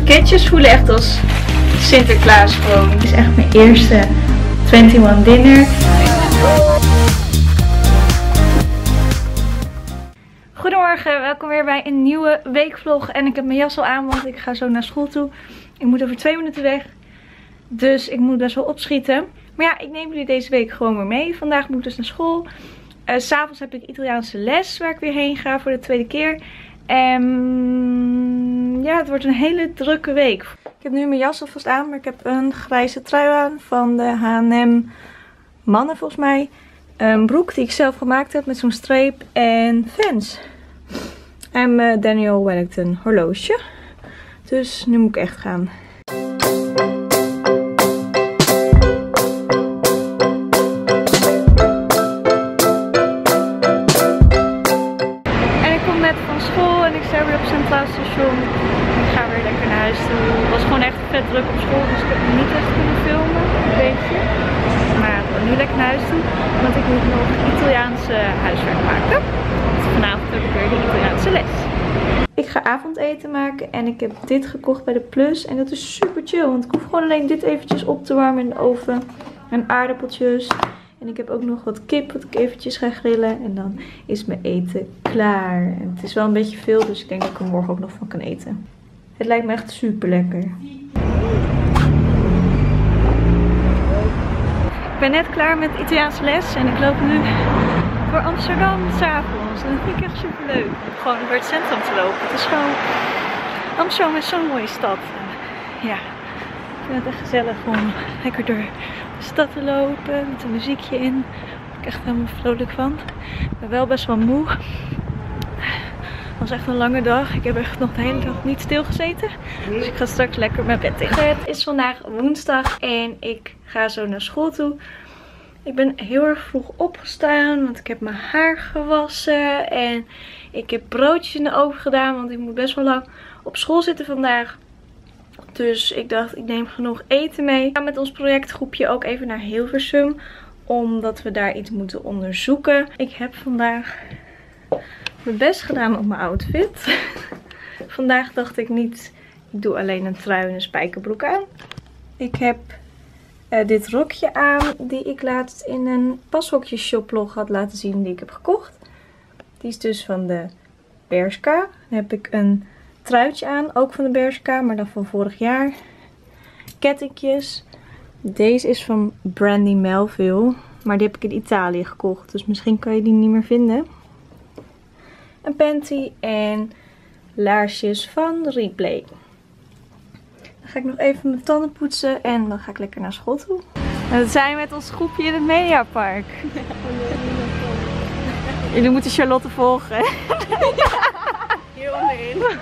kitjes voelen echt als Sinterklaas gewoon. Het is echt mijn eerste 21 dinner. Goedemorgen, welkom weer bij een nieuwe weekvlog. En ik heb mijn jas al aan, want ik ga zo naar school toe. Ik moet over 2 minuten weg. Dus ik moet best wel opschieten. Maar ja, ik neem jullie deze week gewoon weer mee. Vandaag moet ik dus naar school. 'S Avonds heb ik Italiaanse les waar ik weer heen ga voor de tweede keer. En ja, het wordt een hele drukke week. Ik heb nu mijn jas alvast aan, maar ik heb een grijze trui aan van de H&M mannen volgens mij. Een broek die ik zelf gemaakt heb met zo'n streep en Vans. En mijn Daniel Wellington horloge. Dus nu moet ik echt gaan. En ik kom net van school en ik sta weer op het Centraal Station. Ik ga weer lekker naar huis toe. Het was gewoon echt vet druk op school, dus ik heb niet echt kunnen filmen. Een beetje. Maar ik ga nu lekker naar huis toe, want ik moet nog Italiaanse huiswerk maken. Dus vanavond heb ik weer de Italiaanse les. Ik ga avondeten maken en ik heb dit gekocht bij de Plus. En dat is super chill, want ik hoef gewoon alleen dit eventjes op te warmen in de oven. En aardappeltjes. En ik heb ook nog wat kip wat ik eventjes ga grillen. En dan is mijn eten klaar. En het is wel een beetje veel, dus ik denk dat ik er morgen ook nog van kan eten. Het lijkt me echt super lekker. Ik ben net klaar met Italiaanse les en ik loop nu voor Amsterdam s'avonds. En dat vind ik echt super leuk. Gewoon door het centrum te lopen. Het is gewoon... Amsterdam is zo'n mooie stad. En ja, ik vind het echt gezellig om lekker door de stad te lopen met een muziekje in. Daar ben ik echt helemaal vrolijk van. Ik ben wel best wel moe. Het was echt een lange dag. Ik heb echt nog de hele dag niet stilgezeten. Dus ik ga straks lekker mijn bed in. Het is vandaag woensdag en ik ga zo naar school toe. Ik ben heel erg vroeg opgestaan, want ik heb mijn haar gewassen. En ik heb broodjes in de oven gedaan, want ik moet best wel lang op school zitten vandaag. Dus ik dacht, ik neem genoeg eten mee. Ik ga met ons projectgroepje ook even naar Hilversum, omdat we daar iets moeten onderzoeken. Ik heb vandaag mijn best gedaan op mijn outfit. Vandaag dacht ik niet, ik doe alleen een trui en een spijkerbroek aan. Ik heb dit rokje aan die ik laatst in een pashokjes-shoplog had laten zien die ik heb gekocht. Die is dus van de Bershka. Dan heb ik een truitje aan, ook van de Bershka, maar dan van vorig jaar. Kettingjes. Deze is van Brandy Melville, maar die heb ik in Italië gekocht, dus misschien kan je die niet meer vinden. Een panty en laarsjes van Replay. Dan ga ik nog even mijn tanden poetsen en dan ga ik lekker naar school toe. En we zijn met ons groepje in het Mediapark. Jullie moeten Charlotte volgen. Hier onderin.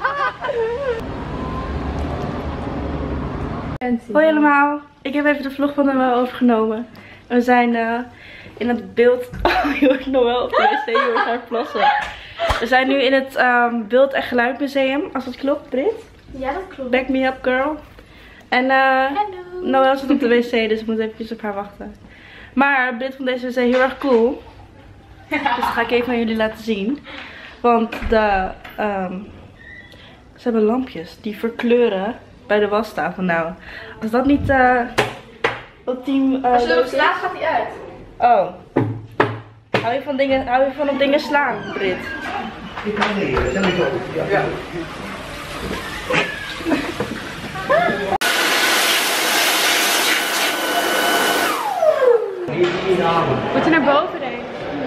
Hoi allemaal. Ik heb even de vlog van Noël overgenomen. We zijn in het beeld... Oh, je hoort Noël op de wc, je hoort haar plassen. We zijn nu in het Beeld en Geluidmuseum. Als het klopt, Brit? Ja, dat klopt. Back me up, girl. En Noël zit op de wc, dus ik moet even op haar wachten. Maar Brit vond deze wc heel erg cool. Dus dat ga ik even aan jullie laten zien. Want ze hebben lampjes die verkleuren bij de wastafel. Nou, als dat niet ultiem... Als je erop slaat, gaat hij uit. Oh. Hou je van op dingen slaan, Brit? Ik kan niet, dat is ook. Ja. Moet je naar boven rijden?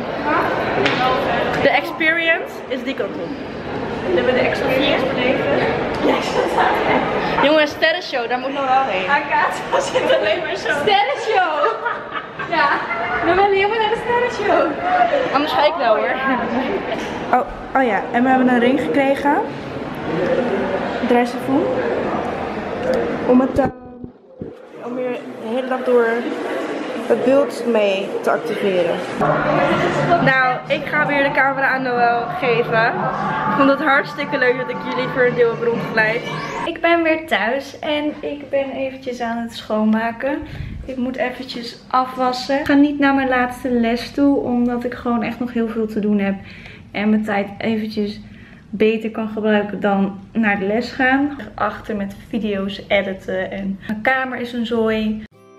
De experience is die kant op. We hebben de extra 4 beneden. Jongens, sterrenshow, daar moet nog wel heen. Agatha zit alleen maar zo. Sterrenshow! Ja, we willen helemaal naar de sterrenshow. Anders ga ik wel hoor. Oh ja, en we hebben een ring gekregen. Drijfsel. Om weer de hele dag door het beeld mee te activeren. Nou, ik ga weer de camera aan Noël geven. Ik vond het hartstikke leuk dat ik jullie voor een deel heb rondgeleid. Ik ben weer thuis en ik ben eventjes aan het schoonmaken. Ik moet eventjes afwassen. Ik ga niet naar mijn laatste les toe, omdat ik gewoon echt nog heel veel te doen heb. En mijn tijd eventjes beter kan gebruiken dan naar de les gaan. Achter met video's editen en mijn kamer is een zooi.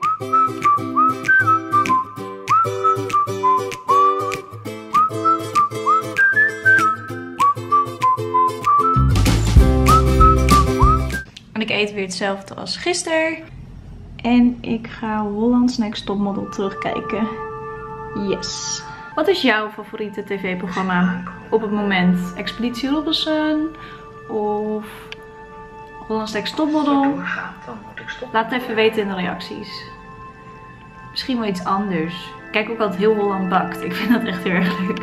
En ik eet weer hetzelfde als gisteren. En ik ga Holland's Next Topmodel terugkijken. Yes. Wat is jouw favoriete tv-programma op het moment? Expeditie Robinson of Holland's Next Topmodel? Laat het even weten in de reacties. Misschien wel iets anders. Ik kijk ook altijd heel Holland Bakt. Ik vind dat echt heel erg leuk.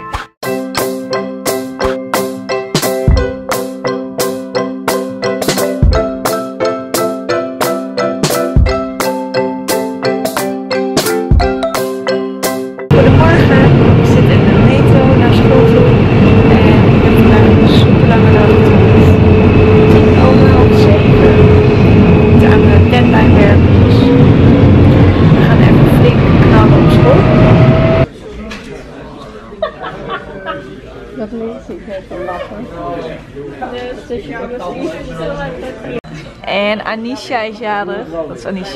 En Anisha is jarig. Dat is Anisha.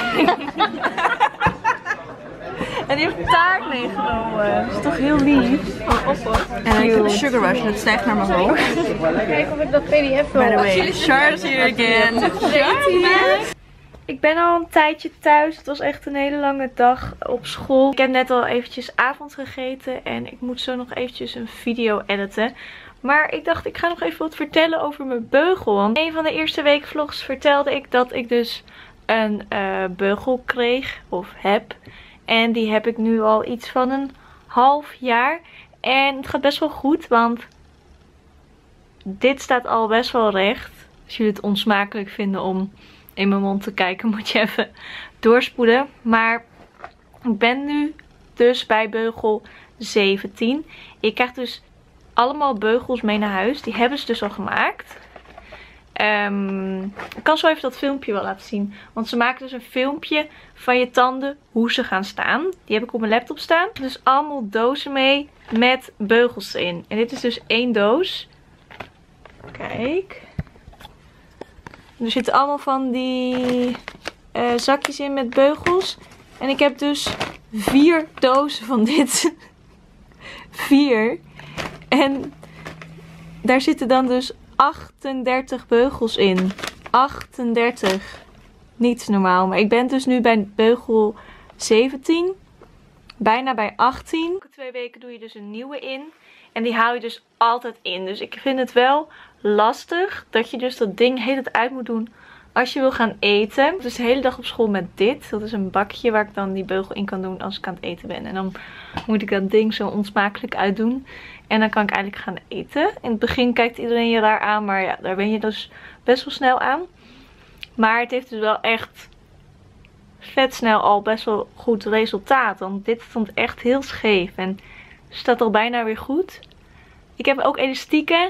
En die heeft taart meegenomen. Dat is toch heel lief. En ik heb een sugar rush en het stijgt naar mijn hoofd. Kijk of ik dat PDF wil. By the way, Char's here again. Ik ben al een tijdje thuis. Het was echt een hele lange dag op school. Ik heb net al eventjes avond gegeten. En ik moet zo nog eventjes een video editen. Maar ik dacht, ik ga nog even wat vertellen over mijn beugel. Want in een van de eerste weekvlogs vertelde ik dat ik dus een beugel kreeg. Of heb. En die heb ik nu al iets van een half jaar. En het gaat best wel goed. Want dit staat al best wel recht. Als jullie het onsmakelijk vinden om in mijn mond te kijken, moet je even doorspoelen. Maar ik ben nu dus bij beugel 17. Ik krijg dus allemaal beugels mee naar huis. Die hebben ze dus al gemaakt. Ik kan zo even dat filmpje wel laten zien. Want ze maken dus een filmpje van je tanden, hoe ze gaan staan. Die heb ik op mijn laptop staan. Dus allemaal dozen mee met beugels erin. En dit is dus 1 doos. Kijk. Er zitten allemaal van die zakjes in met beugels. En ik heb dus 4 dozen van dit. 4. En daar zitten dan dus 38 beugels in. 38. Niet normaal. Maar ik ben dus nu bij beugel 17. Bijna bij 18. Elke 2 weken doe je dus een nieuwe in. En die haal je dus altijd in. Dus ik vind het wel lastig dat je dus dat ding heel het uit moet doen als je wil gaan eten. Dus de hele dag op school met dit. Dat is een bakje waar ik dan die beugel in kan doen als ik aan het eten ben. En dan moet ik dat ding zo onsmakelijk uitdoen. En dan kan ik eigenlijk gaan eten. In het begin kijkt iedereen je raar aan. Maar ja, daar ben je dus best wel snel aan. Maar het heeft dus wel echt vet snel al best wel goed resultaat. Want dit stond echt heel scheef. En staat al bijna weer goed. Ik heb ook elastieken.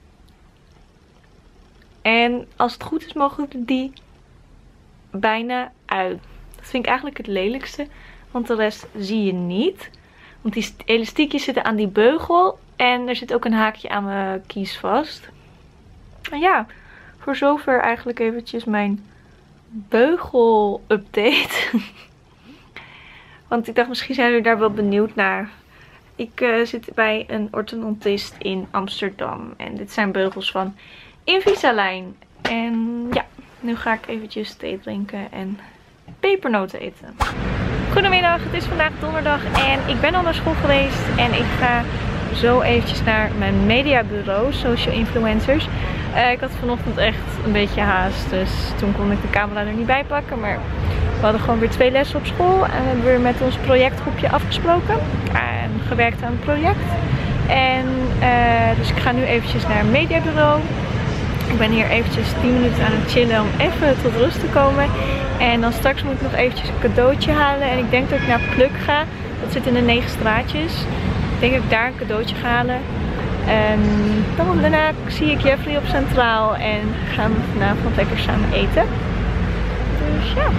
En als het goed is mogen die bijna uit. Dat vind ik eigenlijk het lelijkste. Want de rest zie je niet. Want die elastiekjes zitten aan die beugel. En er zit ook een haakje aan mijn kies vast. En ja, voor zover eigenlijk eventjes mijn beugel update. Want ik dacht, misschien zijn jullie daar wel benieuwd naar. Ik zit bij een orthodontist in Amsterdam. En dit zijn beugels van Invisalign. En ja, nu ga ik eventjes thee drinken en pepernoten eten. Goedemiddag, het is vandaag donderdag en ik ben al naar school geweest. En ik ga zo eventjes naar mijn mediabureau, Social Influencers. Ik had vanochtend echt een beetje haast, dus toen kon ik de camera er niet bij pakken. Maar we hadden gewoon weer 2 lessen op school en we hebben weer met ons projectgroepje afgesproken. En gewerkt aan het project. En dus ik ga nu eventjes naar een mediabureau. Ik ben hier eventjes 10 minuten aan het chillen om even tot rust te komen. En dan straks moet ik nog eventjes een cadeautje halen. En ik denk dat ik naar Pluk ga. Dat zit in de 9 straatjes. Ik denk dat ik daar een cadeautje ga halen. En dan daarna zie ik Jeffrey op Centraal. En gaan we vanavond lekker samen eten. Dus ja.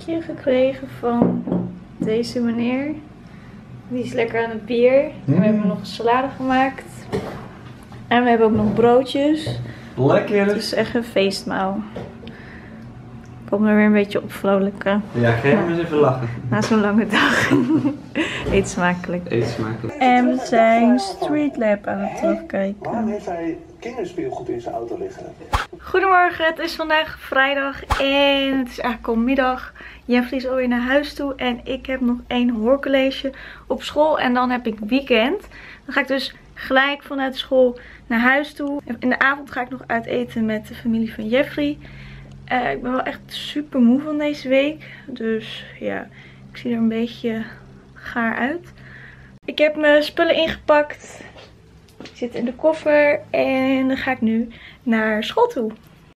cadeautje gekregen van deze meneer. Die is lekker aan het bier. En we hebben nog een salade gemaakt. En we hebben ook nog broodjes. Lekker. Het is echt een feestmaal. Ik kom er weer een beetje op vrolijken. Ja, ga je maar eens even lachen. Na zo'n lange dag. Eet smakelijk. Eet smakelijk. En we zijn Streetlab aan het terugkijken. Waarom heeft hij kinderspeelgoed in zijn auto liggen? Goedemorgen, het is vandaag vrijdag en het is eigenlijk al middag. Jeffrey is alweer naar huis toe en ik heb nog 1 hoorcollege op school en dan heb ik weekend. Dan ga ik dus gelijk vanuit school naar huis toe. In de avond ga ik nog uit eten met de familie van Jeffrey. Ik ben wel echt super moe van deze week, dus ja, ik zie er een beetje gaar uit. Ik heb mijn spullen ingepakt. Ik zit in de koffer en dan ga ik nu naar school toe.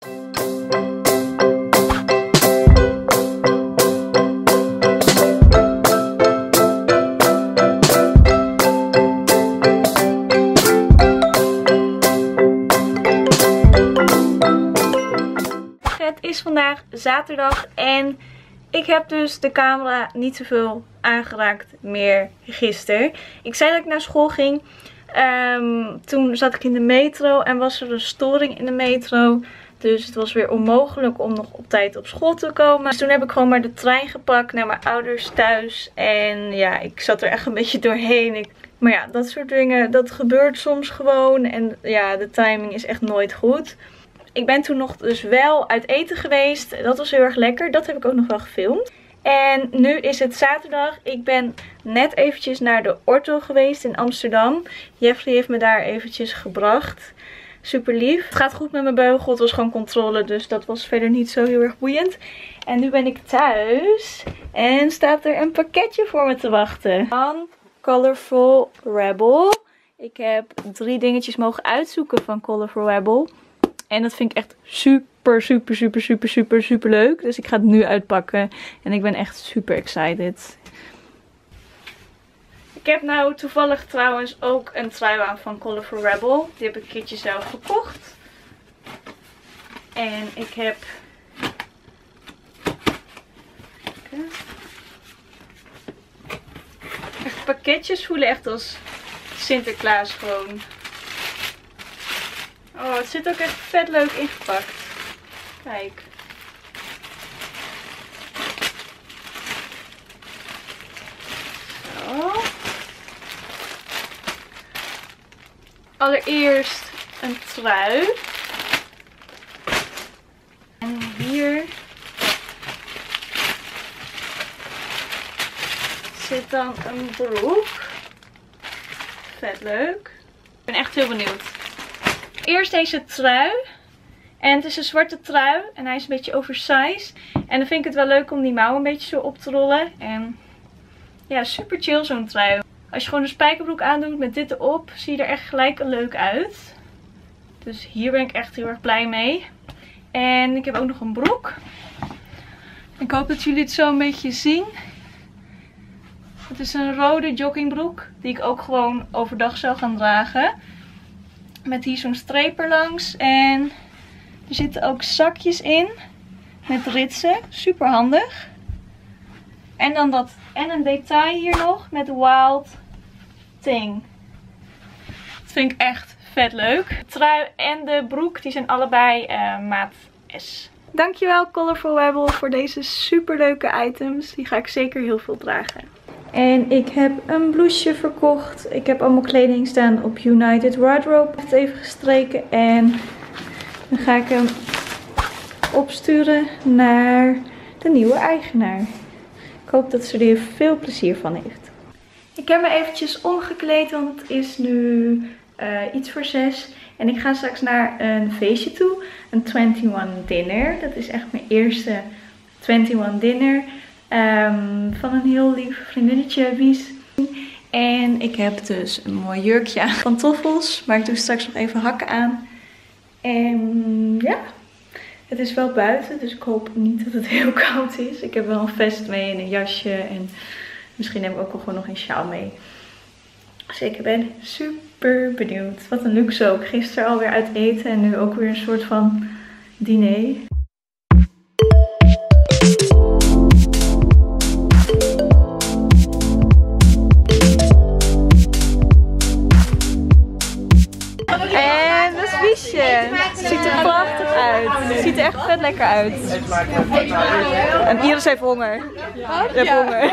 Het is vandaag zaterdag en ik heb dus de camera niet zoveel aangeraakt meer gisteren. Ik zei dat ik naar school ging. Toen zat ik in de metro en was er een storing in de metro. Dus het was weer onmogelijk om nog op tijd op school te komen. Dus toen heb ik gewoon maar de trein gepakt naar mijn ouders thuis. En ja, ik zat er echt een beetje doorheen. Maar ja, dat soort dingen, dat gebeurt soms gewoon. En ja, de timing is echt nooit goed. Ik ben toen nog dus wel uit eten geweest. Dat was heel erg lekker. Dat heb ik ook nog wel gefilmd. En nu is het zaterdag. Ik ben net eventjes naar de ortho geweest in Amsterdam. Jeffrey heeft me daar eventjes gebracht. Super lief. Het gaat goed met mijn beugel. Het was gewoon controle. Dus dat was verder niet zo heel erg boeiend. En nu ben ik thuis. En staat er een pakketje voor me te wachten. Van Colorful Rebel. Ik heb 3 dingetjes mogen uitzoeken van Colorful Rebel. En dat vind ik echt super leuk. Dus ik ga het nu uitpakken. En ik ben echt super excited. Ik heb nou toevallig trouwens ook een trui aan van Colorful Rebel. Die heb ik een keertje zelf gekocht. En ik heb... Echt pakketjes voelen echt als Sinterklaas gewoon. Oh, het zit ook echt vet leuk ingepakt. Kijk. Zo. Allereerst een trui. En hier zit dan een broek. Vet leuk. Ik ben echt heel benieuwd. Eerst deze trui. En het is een zwarte trui. En hij is een beetje oversized. En dan vind ik het wel leuk om die mouw een beetje zo op te rollen. En ja, super chill zo'n trui. Als je gewoon een spijkerbroek aandoet met dit erop, zie je er echt gelijk leuk uit. Dus hier ben ik echt heel erg blij mee. En ik heb ook nog een broek. Ik hoop dat jullie het zo een beetje zien. Het is een rode joggingbroek. Die ik ook gewoon overdag zou gaan dragen. Met hier zo'n streep erlangs. En er zitten ook zakjes in. Met ritsen. Super handig. En dan dat. En een detail hier nog. Met Wild Thing. Dat vind ik echt vet leuk. De trui en de broek. Die zijn allebei maat S. Dankjewel Colorful Rebel voor deze super leuke items. Die ga ik zeker heel veel dragen. En ik heb een blouseje verkocht. Ik heb allemaal kleding staan op United Wardrobe. Ik heb het even gestreken en dan ga ik hem opsturen naar de nieuwe eigenaar. Ik hoop dat ze er veel plezier van heeft. Ik heb me eventjes omgekleed, want het is nu iets voor 6. En ik ga straks naar een feestje toe. Een 21 dinner. Dat is echt mijn eerste 21 dinner. Van een heel lief vriendinnetje, Wies. En ik heb dus een mooi jurkje aan van Toffels. Maar ik doe straks nog even hakken aan. En ja, het is wel buiten. Dus ik hoop niet dat het heel koud is. Ik heb wel een vest mee en een jasje. En misschien heb ik ook wel gewoon nog een sjaal mee. Dus ik ben super benieuwd. Wat een luxe ook. Gisteren alweer uit eten en nu ook weer een soort van diner. En dat is Wiesje. Het ziet er prachtig uit. Het ziet er echt vet lekker uit. En Iris heeft honger. Je hebt honger.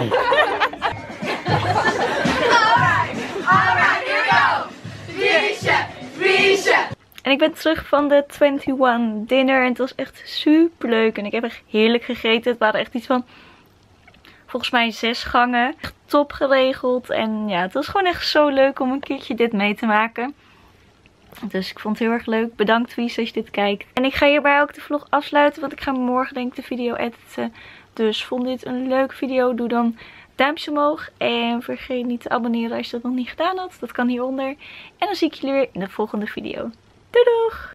Alright, here we go. Wiesje. En ik ben terug van de 21 dinner en het was echt super leuk. En ik heb echt heerlijk gegeten. Het waren echt iets van, volgens mij 6 gangen. Echt top geregeld. En ja, het was gewoon echt zo leuk om een keertje dit mee te maken. Dus ik vond het heel erg leuk. Bedankt Wies als je dit kijkt. En ik ga hierbij ook de vlog afsluiten. Want ik ga morgen denk ik de video editen. Dus vond dit een leuke video. Doe dan duimpje omhoog. En vergeet niet te abonneren als je dat nog niet gedaan had. Dat kan hieronder. En dan zie ik jullie weer in de volgende video. Doei doeg!